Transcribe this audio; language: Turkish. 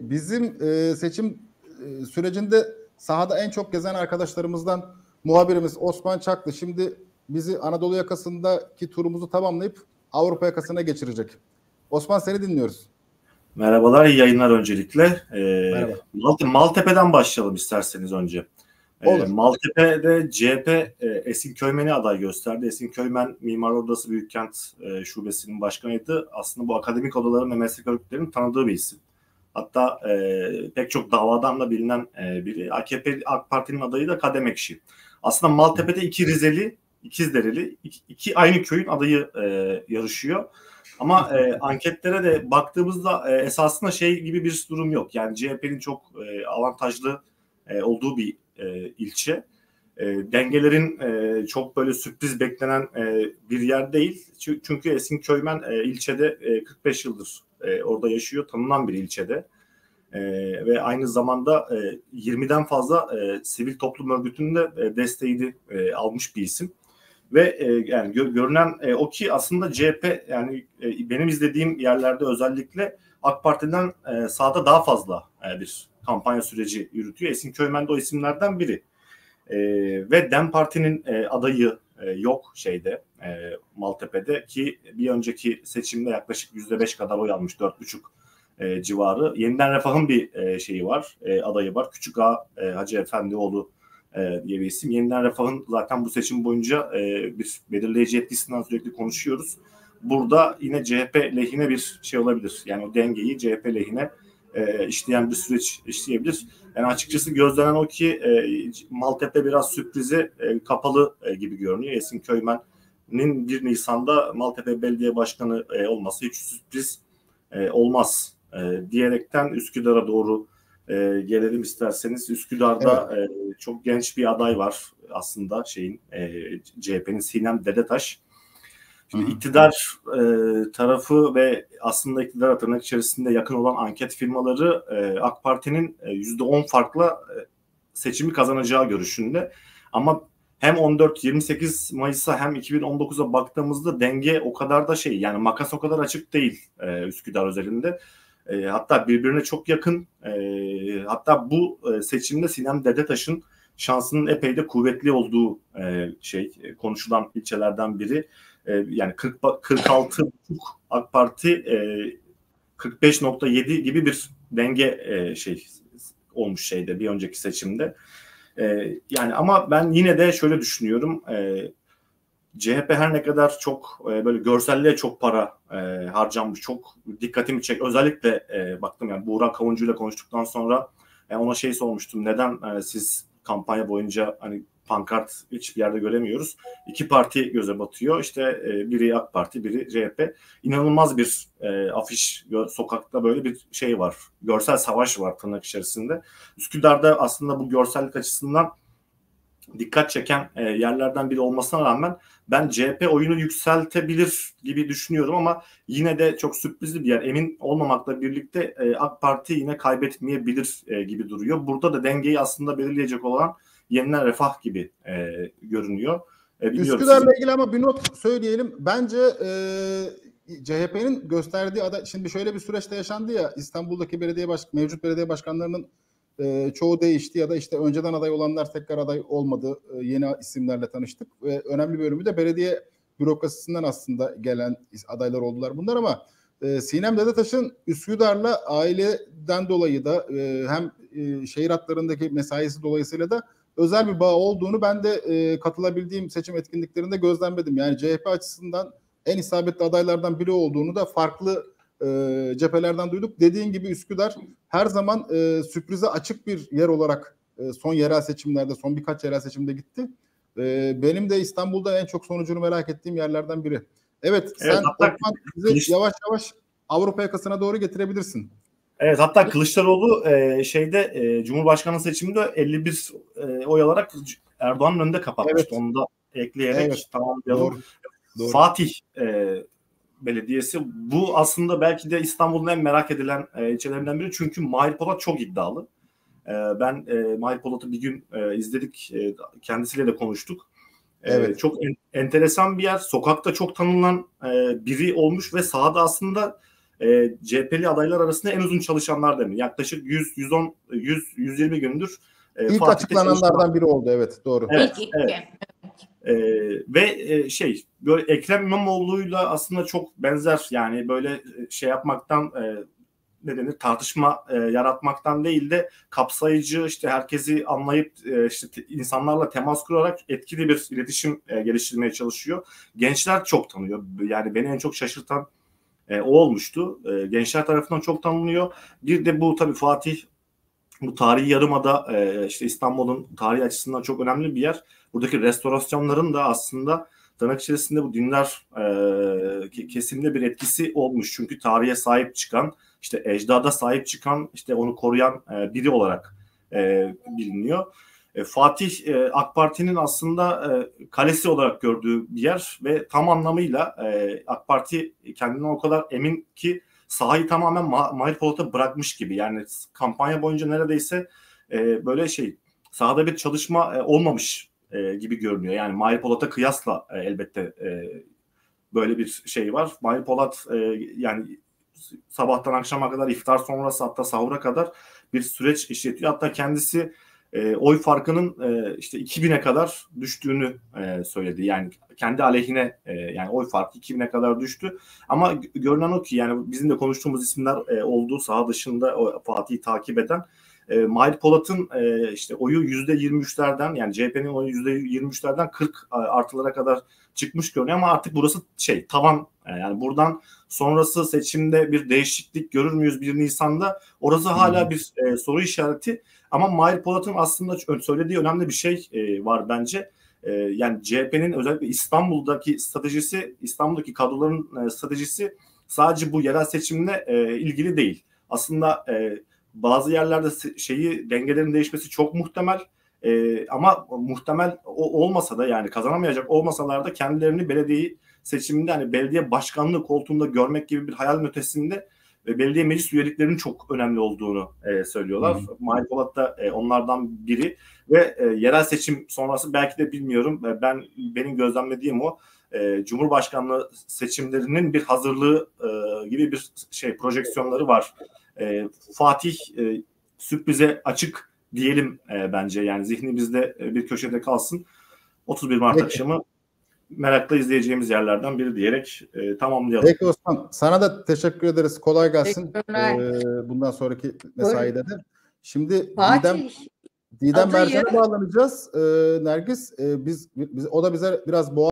bizim seçim sürecinde sahada en çok gezen arkadaşlarımızdan muhabirimiz Osman Çaklı şimdi bizi Anadolu yakasındaki turumuzu tamamlayıp Avrupa yakasına geçirecek. Osman, seni dinliyoruz. Merhabalar, iyi yayınlar öncelikle. Merhaba. Maltepe'den başlayalım isterseniz önce. Maltepe'de CHP Esin Köymen'i aday gösterdi. Esin Köymen Mimar Odası Büyükkent Şubesi'nin başkanıydı. Aslında bu akademik odaların ve meslek örgütlerinin tanıdığı bir isim. Hatta pek çok davadan da bilinen biri. AKP AK Parti'nin adayı da Kadem Ekşi. Aslında Maltepe'de iki Rizeli, İkizdereli, iki aynı köyün adayı yarışıyor. Ama anketlere de baktığımızda esasında şey gibi bir durum yok. Yani CHP'nin çok avantajlı olduğu bir ilçe. Dengelerin çok böyle sürpriz beklenen bir yer değil. Çünkü Esin Köymen ilçede 45 yıldır orada yaşıyor. Tanınan bir ilçede. Ve aynı zamanda 20'den fazla sivil toplum örgütünün de desteğini almış bir isim. Ve yani görünen o ki aslında CHP yani benim izlediğim yerlerde özellikle AK Parti'den sahada daha fazla bir kampanya süreci yürütüyor. Esin Köymen de o isimlerden biri. Ve DEM Parti'nin adayı yok Maltepe'de ki bir önceki seçimde yaklaşık %5 kadar oy almış, 4,5 civarı. Yeniden Refah'ın bir şeyi var, adayı var. Küçük Ağa Hacı Efendioğlu diye bir isim. Yeniden Refah'ın zaten bu seçim boyunca bir belirleyici etkisinden sürekli konuşuyoruz. Burada yine CHP lehine bir şey olabilir. Yani o dengeyi CHP lehine işleyen bir süreç işleyebilir. Yani açıkçası gözlenen o ki Maltepe biraz sürprize kapalı gibi görünüyor. Esin Köymen'in 1 Nisan'da Maltepe Belediye Başkanı olması hiç sürpriz olmaz diyerekten Üsküdar'a doğru gelelim isterseniz. Üsküdar'da çok genç bir aday var aslında CHP'nin Sinem Dedetaş. Şimdi iktidar tarafı ve aslında iktidar tırnak içerisinde yakın olan anket firmaları AK Parti'nin %10 farkla seçimi kazanacağı görüşünde. Ama hem 14-28 Mayıs'a hem 2019'a baktığımızda denge o kadar da yani makas o kadar açık değil Üsküdar özelinde. Hatta birbirine çok yakın. Hatta bu seçimde Sinem Dedetaş'ın şansının epey de kuvvetli olduğu konuşulan ilçelerden biri. Yani 46,5 AK Parti 45,7 gibi bir denge olmuş bir önceki seçimde. Yani ama ben yine de şöyle düşünüyorum. CHP her ne kadar çok böyle görselliğe çok para harcanmış, çok dikkatimi çek. Özellikle baktım yani Buğra Kavuncu ile konuştuktan sonra ona sormuştum. Neden siz kampanya boyunca hani pankart hiçbir yerde göremiyoruz. İki parti göze batıyor. İşte biri AK Parti, biri CHP. İnanılmaz bir afiş, sokakta böyle bir var. Görsel savaş var tırnak içerisinde. Üsküdar'da aslında bu görsellik açısından dikkat çeken yerlerden biri olmasına rağmen ben CHP oyunu yükseltebilir gibi düşünüyorum ama yine de çok sürprizli bir yer. Emin olmamakla birlikte AK Parti yine kaybetmeyebilir gibi duruyor. Burada da dengeyi aslında belirleyecek olan Yeniden Refah gibi görünüyor. Üsküdar'la ilgili ama bir not söyleyelim. Bence CHP'nin gösterdiği aday, şimdi şöyle bir süreçte yaşandı ya, İstanbul'daki mevcut belediye başkanlarının çoğu değişti ya da işte önceden aday olanlar tekrar aday olmadı. Yeni isimlerle tanıştık ve önemli bir bölümü de belediye bürokrasisinden aslında gelen adaylar oldular bunlar ama Sinem Dedetaş'ın Üsküdar'la aileden dolayı da hem şehir hatlarındaki mesaisi dolayısıyla da özel bir bağ olduğunu ben de katılabildiğim seçim etkinliklerinde gözlemledim. Yani CHP açısından en isabetli adaylardan biri olduğunu da farklı cephelerden duyduk. Dediğin gibi Üsküdar her zaman sürprize açık bir yer olarak son yerel seçimlerde, son birkaç yerel seçimde gitti. Benim de İstanbul'da en çok sonucunu merak ettiğim yerlerden biri. Evet, sen Osman bizi yavaş yavaş Avrupa yakasına doğru getirebilirsin. Evet, hatta Kılıçdaroğlu Cumhurbaşkanı seçiminde 51 oy alarak Erdoğan'ın önünde kapatmıştı. Evet. Onu da ekleyerek tamamlayalım. Doğru. Fatih Belediyesi bu aslında belki de İstanbul'un en merak edilen ilçelerinden biri. Çünkü Mahir Polat çok iddialı. Ben Mahir Polat'ı bir gün izledik. Kendisiyle de konuştuk. Evet. Çok enteresan bir yer. Sokakta çok tanınan biri olmuş ve sahada aslında CHP'li adaylar arasında en uzun çalışanlar demin. Yaklaşık 120 gündür İlk açıklananlardan biri oldu, evet, doğru. Evet, evet. Böyle Ekrem İmamoğlu'yla aslında çok benzer, yani böyle şey yapmaktan ne denir, tartışma yaratmaktan değil de kapsayıcı, işte herkesi anlayıp işte insanlarla temas kurarak etkili bir iletişim geliştirmeye çalışıyor. Gençler çok tanıyor. Yani beni en çok şaşırtan o olmuştu. Gençler tarafından çok tanınıyor. Bir de bu tabii Fatih, bu tarihi yarımada işte İstanbul'un tarihi açısından çok önemli bir yer. Buradaki restorasyonların da aslında tırnak içerisinde bu dindar kesimde bir etkisi olmuş. Çünkü tarihe sahip çıkan, işte ecdada sahip çıkan, işte onu koruyan biri olarak biliniyor. Fatih AK Parti'nin aslında kalesi olarak gördüğü bir yer ve tam anlamıyla AK Parti kendinden o kadar emin ki sahayı tamamen Mahir Polat'a bırakmış gibi. Yani kampanya boyunca neredeyse böyle sahada bir çalışma olmamış gibi görünüyor. Yani Mahir Polat'a kıyasla elbette böyle bir şey var. Mahir Polat yani sabahtan akşama kadar, iftar sonrası, hatta sahura kadar bir süreç işletiyor. Hatta kendisi oy farkının işte 2000'e kadar düştüğünü söyledi. Yani kendi aleyhine yani oy farkı 2000'e kadar düştü. Ama görünen o ki, yani bizim de konuştuğumuz isimler olduğu saha dışında Fatih'i takip eden Mahir Polat'ın işte oyu %23'lerden, yani CHP'nin oyu %23'lerden 40 artılara kadar çıkmış görünüyor ama artık burası tavan, yani buradan sonrası seçimde bir değişiklik görür müyüz 1 Nisan'da? Orası hala bir soru işareti. Ama Mahir Polat'ın aslında söylediği önemli bir şey var bence. Yani CHP'nin özellikle İstanbul'daki stratejisi, İstanbul'daki kadroların stratejisi sadece bu yerel seçimle ilgili değil. Aslında bazı yerlerde dengelerin değişmesi çok muhtemel. Ama muhtemel olmasa da, yani kazanamayacak olmasalar da kendilerini belediye seçiminde, hani belediye başkanlığı koltuğunda görmek gibi bir hayal ötesinde ve belediye meclis üyeliklerinin çok önemli olduğunu söylüyorlar. Mahir Polat da onlardan biri ve yerel seçim sonrası belki de, bilmiyorum, benim gözlemlediğim o Cumhurbaşkanlığı seçimlerinin bir hazırlığı gibi bir projeksiyonları var. Fatih sürprize açık diyelim bence, yani zihnimizde bir köşede kalsın. 31 Mart akşamı merakla izleyeceğimiz yerlerden biri diyerek tamamlayalım. Peki Osman, sana da teşekkür ederiz. Kolay gelsin. Bundan sonraki mesaide de. Şimdi Didem Mercan'a bağlanacağız. Nergis, o da bize biraz